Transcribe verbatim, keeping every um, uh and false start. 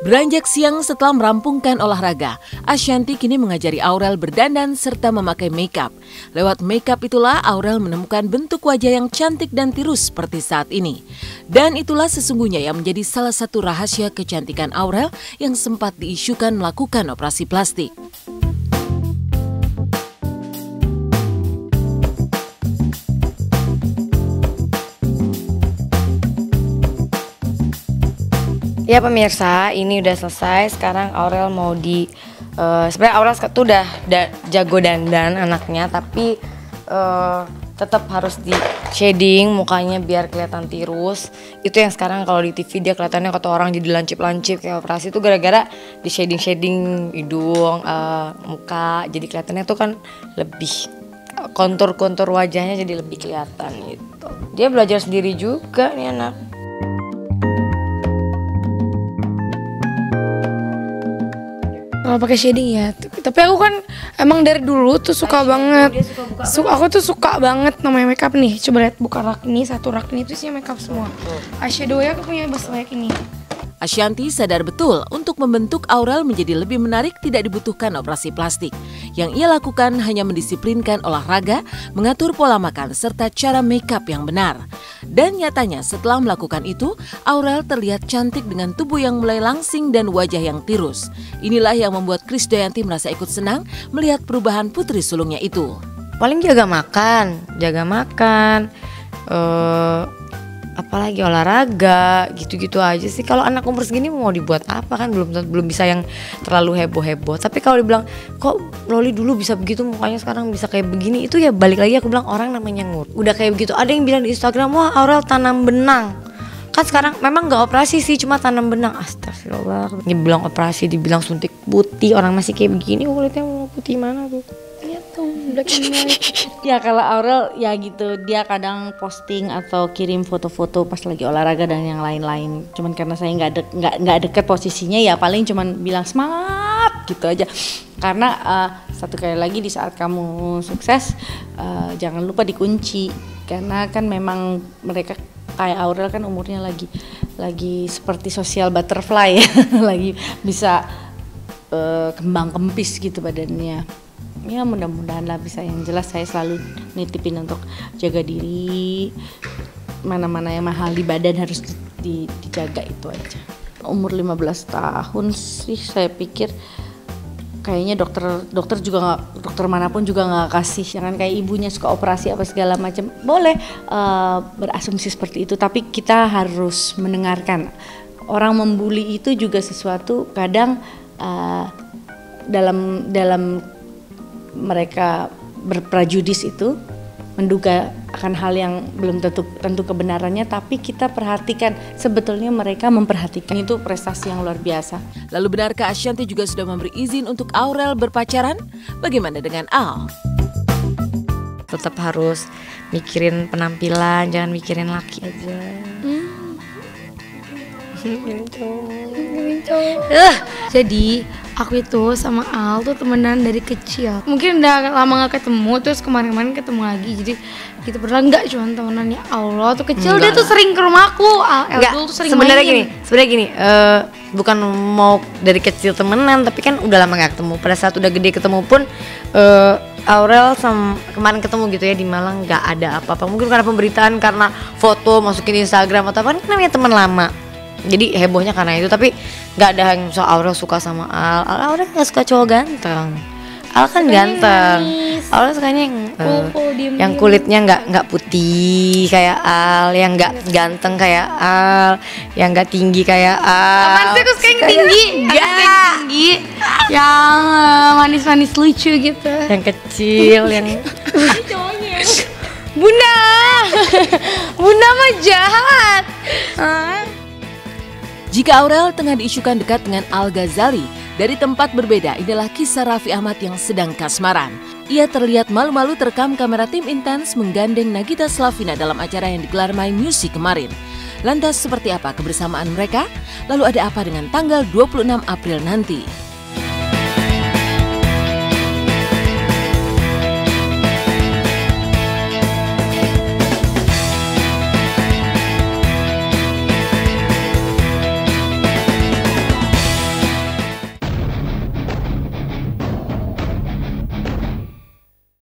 Beranjak siang setelah merampungkan olahraga, Ashanty kini mengajari Aurel berdandan serta memakai makeup. Lewat makeup itulah Aurel menemukan bentuk wajah yang cantik dan tirus seperti saat ini. Dan itulah sesungguhnya yang menjadi salah satu rahasia kecantikan Aurel yang sempat diisukan melakukan operasi plastik. Ya pemirsa, ini udah selesai. Sekarang Aurel mau di uh, sebenarnya Aurel tuh udah da, jago dandan anaknya, tapi uh, tetap harus di shading mukanya biar kelihatan tirus. Itu yang sekarang kalau di T V dia kelihatannya kata orang jadi lancip-lancip kayak operasi itu gara-gara di shading-shading hidung, uh, muka. Jadi kelihatannya tuh kan lebih kontur-kontur wajahnya jadi lebih kelihatan gitu. Dia belajar sendiri juga nih anak. Kalau pakai shading ya, tapi aku kan emang dari dulu tuh suka banget. Suka, aku tuh suka banget namanya makeup nih. Coba lihat buka rak ini, satu rak ini tuh isinya makeup semua. Eyeshadow ya aku punya banyak ini. Ashanty sadar betul untuk membentuk Aurel menjadi lebih menarik tidak dibutuhkan operasi plastik. Yang ia lakukan hanya mendisiplinkan olahraga, mengatur pola makan, serta cara makeup yang benar. Dan nyatanya setelah melakukan itu, Aurel terlihat cantik dengan tubuh yang mulai langsing dan wajah yang tirus. Inilah yang membuat Krisdayanti merasa ikut senang melihat perubahan putri sulungnya itu. Paling jaga makan, jaga makan, uh, apalagi olahraga, gitu-gitu aja sih. Kalau anak umur segini mau dibuat apa kan, belum belum bisa yang terlalu heboh-heboh. Tapi kalau dibilang kok Loli dulu bisa begitu mukanya sekarang bisa kayak begini, itu ya balik lagi aku bilang orang namanya ngur. Udah kayak begitu. Ada yang bilang di Instagram, wah Aurel tanam benang. Kan sekarang memang nggak operasi sih, cuma tanam benang. Astagfirullah. Dibilang operasi, dibilang suntik putih, orang masih kayak begini kulitnya mau putih mana tuh? Ya kalau Aurel ya gitu, dia kadang posting atau kirim foto-foto pas lagi olahraga dan yang lain-lain. Cuman karena saya nggak de nggak nggak deket posisinya, ya paling cuman bilang semangat gitu aja. Karena uh, satu kali lagi di saat kamu sukses, uh, jangan lupa dikunci. Karena kan memang mereka kayak Aurel kan umurnya lagi lagi seperti social butterfly ya, lagi bisa uh, kembang kempis gitu badannya. Ya mudah-mudahan lah bisa. Yang jelas saya selalu nitipin untuk jaga diri, mana-mana yang mahal di badan harus di, di, dijaga, itu aja. Umur lima belas tahun sih saya pikir kayaknya dokter dokter juga nggak, dokter manapun juga nggak kasih, jangan kayak ibunya suka operasi apa segala macam. Boleh uh, berasumsi seperti itu, tapi kita harus mendengarkan. Orang membuli itu juga sesuatu kadang uh, dalam dalam mereka berprajudis itu menduga akan hal yang belum tentu tentu kebenarannya, tapi kita perhatikan sebetulnya mereka memperhatikan. Itu prestasi yang luar biasa. Lalu benarkah Ashanty juga sudah memberi izin untuk Aurel berpacaran? Bagaimana dengan Al? Tetap harus mikirin penampilan, jangan mikirin laki aja. Uh, jadi aku itu sama Al tuh temenan dari kecil. Mungkin udah lama gak ketemu, terus kemarin-kemarin ketemu lagi. Jadi kita berdua enggak cuma temenan, ya Allah. Tuh kecil enggak. Dia tuh sering ke rumahku. Al dulu tuh sering sebenarnya main. gini, sebenarnya gini, uh, bukan mau dari kecil temenan, tapi kan udah lama gak ketemu. Pada saat udah gede ketemu pun uh, Aurel sama kemarin ketemu gitu ya di Malang, nggak ada apa-apa. Mungkin karena pemberitaan, karena foto masukin Instagram atau apa, kan namanya teman lama. Jadi hebohnya karena itu, tapi nggak ada yang soal Aurel suka sama Al. Al Aurel nggak suka cowok ganteng. Al kan sukanya ganteng. Aurel sukanya yang uh, oh, diem, yang kulitnya nggak nggak putih kayak Al, yang nggak ganteng kayak Al, yang nggak tinggi kayak Al. Apaan sih aku suka yang tinggi? Yang tinggi, yang manis-manis lucu gitu. Yang kecil, yang cowoknya. Bunda, Bunda mah jahat. Ah. Jika Aurel tengah diisukan dekat dengan Al Ghazali, dari tempat berbeda inilah kisah Raffi Ahmad yang sedang kasmaran. Ia terlihat malu-malu terekam kamera tim Intens menggandeng Nagita Slavina dalam acara yang digelar My Music kemarin. Lantas seperti apa kebersamaan mereka? Lalu ada apa dengan tanggal dua puluh enam April nanti?